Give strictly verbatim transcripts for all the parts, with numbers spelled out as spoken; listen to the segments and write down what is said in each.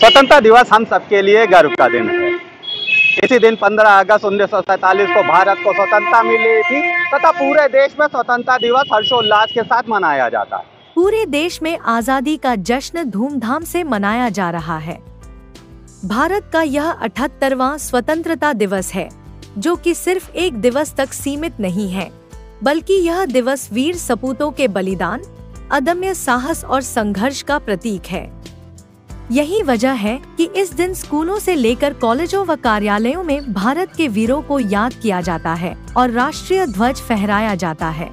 स्वतंत्रता दिवस हम सबके लिए गर्व का दिन है। इसी दिन पंद्रह अगस्त उन्नीस सौ सैंतालीस को भारत को स्वतंत्रता मिली थी तथा पूरे देश में स्वतंत्रता दिवस हर्षोल्लास के साथ मनाया जाता है। पूरे देश में आजादी का जश्न धूमधाम से मनाया जा रहा है। भारत का यह अठहत्तरवां स्वतंत्रता दिवस है, जो कि सिर्फ एक दिवस तक सीमित नहीं है, बल्कि यह दिवस वीर सपूतों के बलिदान, अदम्य साहस और संघर्ष का प्रतीक है। यही वजह है कि इस दिन स्कूलों से लेकर कॉलेजों व कार्यालयों में भारत के वीरों को याद किया जाता है और राष्ट्रीय ध्वज फहराया जाता है।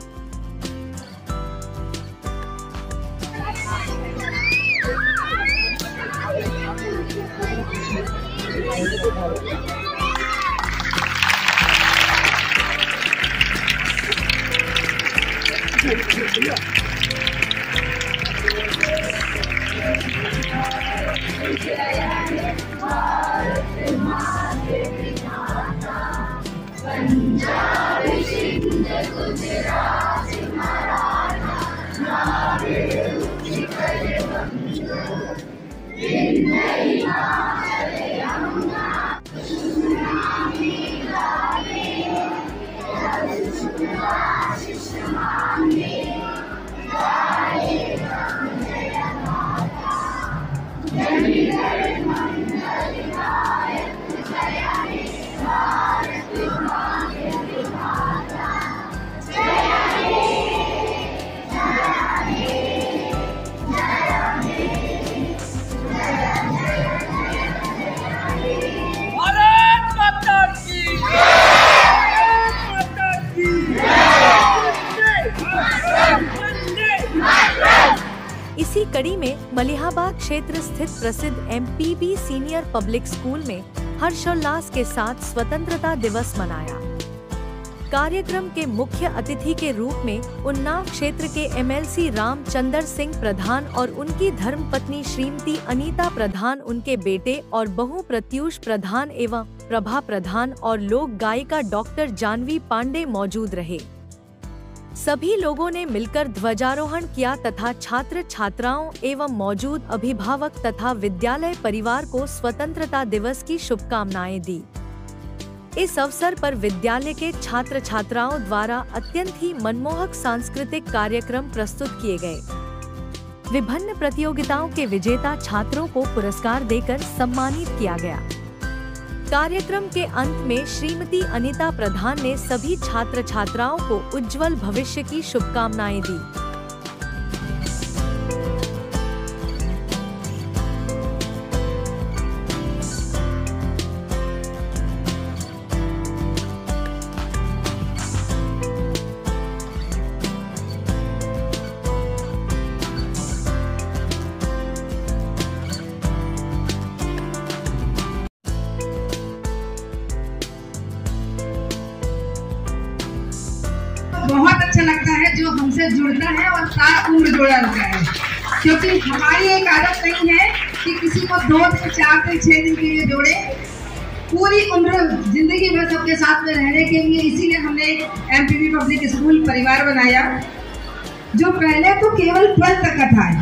इसी कड़ी में मलिहाबाद क्षेत्र स्थित प्रसिद्ध M P B senior public school में हर्षोल्लास के साथ स्वतंत्रता दिवस मनाया। कार्यक्रम के मुख्य अतिथि के रूप में उन्नाव क्षेत्र के M L C Ramchandra Singh प्रधान और उनकी धर्मपत्नी श्रीमती अनीता प्रधान, उनके बेटे और बहू प्रत्यूष प्रधान एवं प्रभा प्रधान और लोक गायिका डॉक्टर जानवी पांडे मौजूद रहे। सभी लोगों ने मिलकर ध्वजारोहण किया तथा छात्र छात्राओं एवं मौजूद अभिभावक तथा विद्यालय परिवार को स्वतंत्रता दिवस की शुभकामनाएं दी। इस अवसर पर विद्यालय के छात्र छात्राओं द्वारा अत्यंत ही मनमोहक सांस्कृतिक कार्यक्रम प्रस्तुत किए गए। विभिन्न प्रतियोगिताओं के विजेता छात्रों को पुरस्कार देकर सम्मानित किया गया। कार्यक्रम के अंत में श्रीमती अनीता प्रधान ने सभी छात्र छात्राओं को उज्जवल भविष्य की शुभकामनाएं दी। बहुत अच्छा लगता है जो हमसे जुड़ता है और साथ उम्र जुड़ा रहता है, क्योंकि हमारी एक आदत नहीं है कि किसी को दो से चार से छह दिन के लिए जोड़े, पूरी उम्र जिंदगी में सबके साथ में रहने के लिए। इसीलिए हमने M P B public school परिवार बनाया, जो पहले तो केवल ट्वेल्थ तक का था।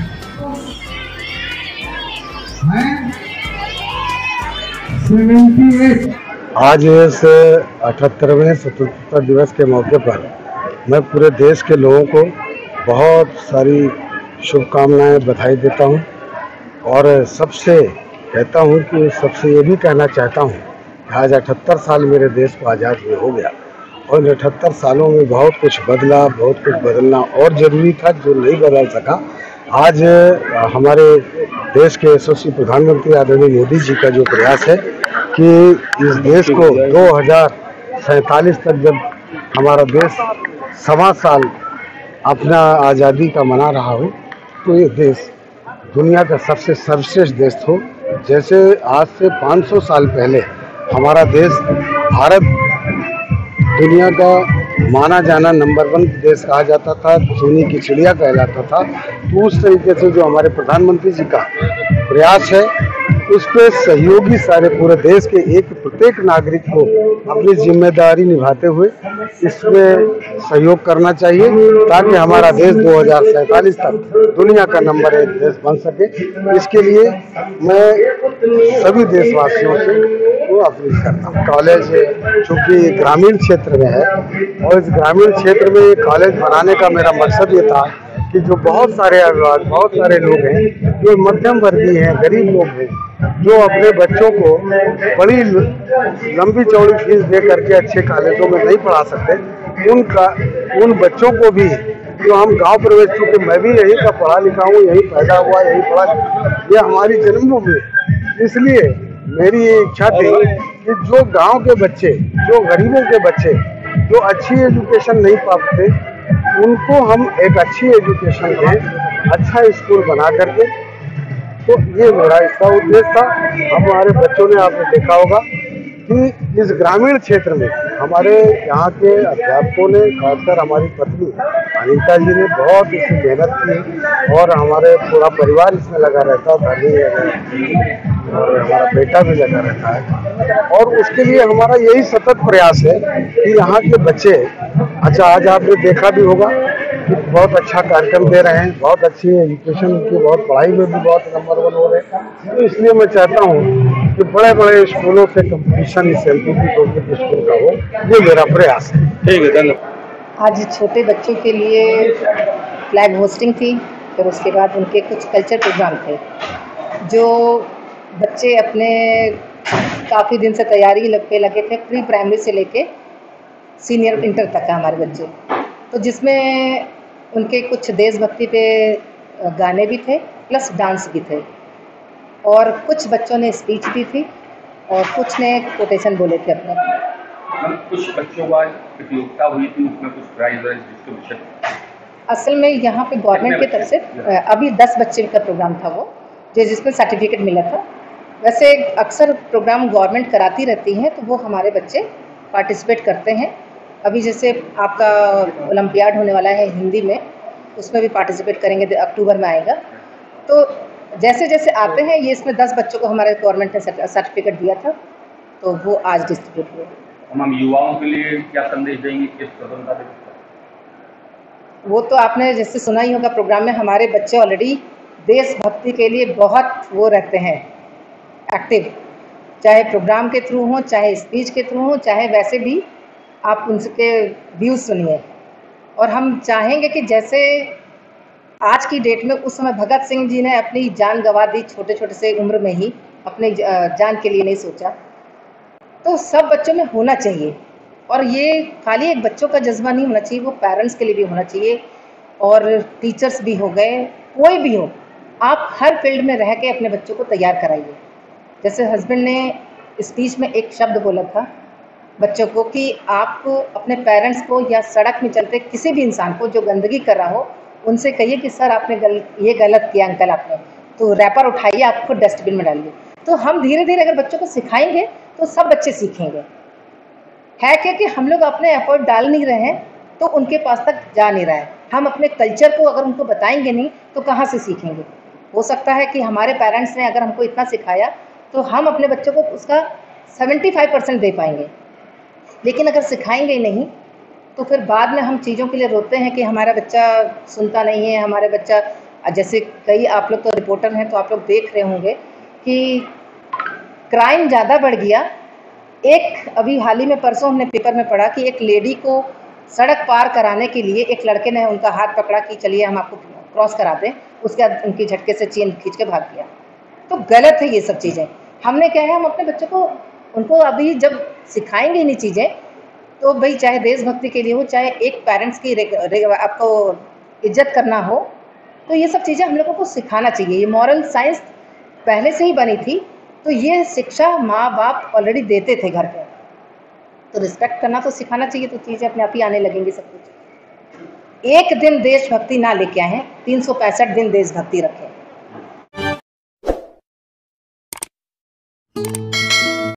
आज इस अठहत्तरवें स्वतंत्रता दिवस के मौके पर मैं पूरे देश के लोगों को बहुत सारी शुभकामनाएं बधाई देता हूं और सबसे कहता हूं कि सबसे ये भी कहना चाहता हूं कि आज अठहत्तर साल मेरे देश को आज़ाद हुए हो गया और इन अठहत्तर सालों में बहुत कुछ बदला, बहुत कुछ बदलना और ज़रूरी था जो नहीं बदल सका। आज हमारे देश के यशस्वी प्रधानमंत्री आदरणीय मोदी जी का जो प्रयास है कि इस देश को दो हज़ार सैंतालीस तक जब हमारा देश सवा साल अपना आज़ादी का मना रहा हो तो ये देश दुनिया का सबसे सर्वश्रेष्ठ देश हो। जैसे आज से पाँच सौ साल पहले हमारा देश भारत दुनिया का माना जाना नंबर वन देश कहा जाता था, सोने की चिड़िया कहलाता था, तो उस तरीके से जो हमारे प्रधानमंत्री जी का प्रयास है उस पर सहयोगी सारे पूरे देश के एक प्रत्येक नागरिक को अपनी जिम्मेदारी निभाते हुए इसमें सहयोग करना चाहिए ताकि हमारा देश दो हज़ार सैंतालीस तक दुनिया का नंबर एक देश बन सके। इसके लिए मैं सभी देशवासियों से वो अपील करता हूँ। कॉलेज चूँकि ग्रामीण क्षेत्र में है और इस ग्रामीण क्षेत्र में ये कॉलेज बनाने का मेरा मकसद ये था कि जो बहुत सारे अभिभावक बहुत सारे लोग हैं जो मध्यम वर्गीय हैं, गरीब लोग हैं, जो अपने बच्चों को बड़ी लंबी चौड़ी फीस दे करके अच्छे कॉलेजों में नहीं पढ़ा सकते, उनका उन बच्चों को भी जो हम गांव प्रवेश, चूँकि मैं भी यहीं का पढ़ा लिखा हूँ, यहीं पैदा हुआ, यहीं पढ़ा, ये हमारी जन्मभूमि है। इसलिए मेरी ये इच्छा थी कि जो गांव के बच्चे, जो गरीबों के बच्चे जो अच्छी एजुकेशन नहीं पाते, उनको हम एक अच्छी एजुकेशन दें, अच्छा स्कूल बना करके। तो ये मेरा इसका उद्देश्य था। हमारे बच्चों ने, आपने देखा होगा कि इस ग्रामीण क्षेत्र में हमारे यहाँ के अध्यापकों ने, खासकर हमारी पत्नी अनीता जी ने बहुत इसमें मेहनत की और हमारे पूरा परिवार इसमें लगा रहता है और हमारा बेटा भी लगा रहता है। और उसके लिए हमारा यही सतत प्रयास है कि यहाँ के बच्चे, अच्छा आज आपने देखा भी होगा कि बहुत अच्छा कार्यक्रम दे रहे हैं, बहुत अच्छी एजुकेशन की, बहुत पढ़ाई में भी बहुत नंबर वन हो रहे हैं। तो इसलिए मैं चाहता हूँ कि बड़े बड़े स्कूलों से कंपटीशन इस L P P public school का हो, ये मेरा प्रयास है। ठीक है, धन्यवाद। आज छोटे बच्चों के लिए फ्लैग होस्टिंग थी, फिर उसके बाद उनके कुछ कल्चर प्रोग्राम थे जो बच्चे अपने काफ़ी दिन से तैयारी पे लगे थे, प्री प्राइमरी से लेके सीनियर इंटर तक का हमारे बच्चे। तो जिसमें उनके कुछ देशभक्ति पे गाने भी थे, प्लस डांस भी थे, और कुछ बच्चों ने स्पीच दी थी और कुछ ने कोटेशन बोले थे अपने। कुछ बच्चों का प्रतियोगिता हुई थी, उसमें कुछ प्राइज वाइज डिस्ट्रीब्यूशन। असल में यहाँ पे गवर्नमेंट की तरफ से अभी दस बच्चे का प्रोग्राम था वो, जो जिसमें सर्टिफिकेट मिला था। वैसे अक्सर प्रोग्राम गवर्नमेंट कराती रहती हैं, तो वो हमारे बच्चे पार्टिसिपेट करते हैं। अभी जैसे आपका ओलंपियाड होने वाला है हिंदी में, उसमें भी पार्टिसिपेट करेंगे, अक्टूबर में आएगा। तो जैसे जैसे आते हैं, ये इसमें दस बच्चों को हमारे गवर्नमेंट ने सर्टिफिकेट दिया था, तो वो आज डिस्ट्रीब्यूट हुए। हम युवाओं के लिए क्या संदेश देंगे किस स्वतंत्रता दिवस पर? वो तो आपने जैसे सुना ही होगा, प्रोग्राम में हमारे बच्चे ऑलरेडी देशभक्ति के लिए बहुत वो रहते हैं एक्टिव, चाहे प्रोग्राम के थ्रू हो, चाहे स्पीच के थ्रू हो, चाहे वैसे भी आप उनके व्यूज़ सुनिए। और हम चाहेंगे कि जैसे आज की डेट में, उस समय भगत सिंह जी ने अपनी जान गंवा दी, छोटे छोटे से उम्र में ही अपने जान के लिए नहीं सोचा, तो सब बच्चों में होना चाहिए। और ये खाली एक बच्चों का जज्बा नहीं होना चाहिए, वो पेरेंट्स के लिए भी होना चाहिए, और टीचर्स भी हो गए, कोई भी हो, आप हर फील्ड में रह के अपने बच्चों को तैयार कराइए। जैसे हस्बैंड ने स्पीच में एक शब्द बोला था बच्चों को कि आप अपने पेरेंट्स को या सड़क में चलते किसी भी इंसान को जो गंदगी कर रहा हो, उनसे कहिए कि सर आपने गल, ये गलत किया अंकल आपने, तो रैपर उठाइए, आपको डस्टबिन में डालिए। तो हम धीरे धीरे अगर बच्चों को सिखाएंगे तो सब बच्चे सीखेंगे। है क्या कि हम लोग अपने एफर्ट डाल नहीं रहे हैं, तो उनके पास तक जा नहीं रहा है। हम अपने कल्चर को अगर उनको बताएंगे नहीं तो कहाँ से सीखेंगे। हो सकता है कि हमारे पेरेंट्स ने अगर हमको इतना सिखाया तो हम अपने बच्चों को उसका पचहत्तर परसेंट दे पाएंगे, लेकिन अगर सिखाएंगे ही नहीं तो फिर बाद में हम चीज़ों के लिए रोते हैं कि हमारा बच्चा सुनता नहीं है, हमारे बच्चा, जैसे कई आप लोग तो रिपोर्टर हैं तो आप लोग देख रहे होंगे कि क्राइम ज़्यादा बढ़ गया। एक अभी हाल ही में परसों हमने पेपर में पढ़ा कि एक लेडी को सड़क पार कराने के लिए एक लड़के ने उनका हाथ पकड़ा कि चलिए हम आपको क्रॉस करा दें, उसके बाद उनकी झटके से चेन खींच के भाग गया। तो गलत है ये सब चीज़ें। हमने क्या है, हम अपने बच्चों को उनको अभी जब सिखाएंगे इन्हीं चीज़ें, तो भाई चाहे देशभक्ति के लिए हो, चाहे एक पेरेंट्स की रे, रे, आपको इज्जत करना हो, तो ये सब चीज़ें हम लोगों को सिखाना चाहिए। ये मॉरल साइंस पहले से ही बनी थी, तो ये शिक्षा माँ बाप ऑलरेडी देते थे घर पे, तो रिस्पेक्ट करना तो सिखाना चाहिए, तो चीज़ें अपने आप ही आने लगेंगी सब कुछ। एक दिन देशभक्ति ना लेके आए, तीन सौ पैंसठ दिन देशभक्ति रखें।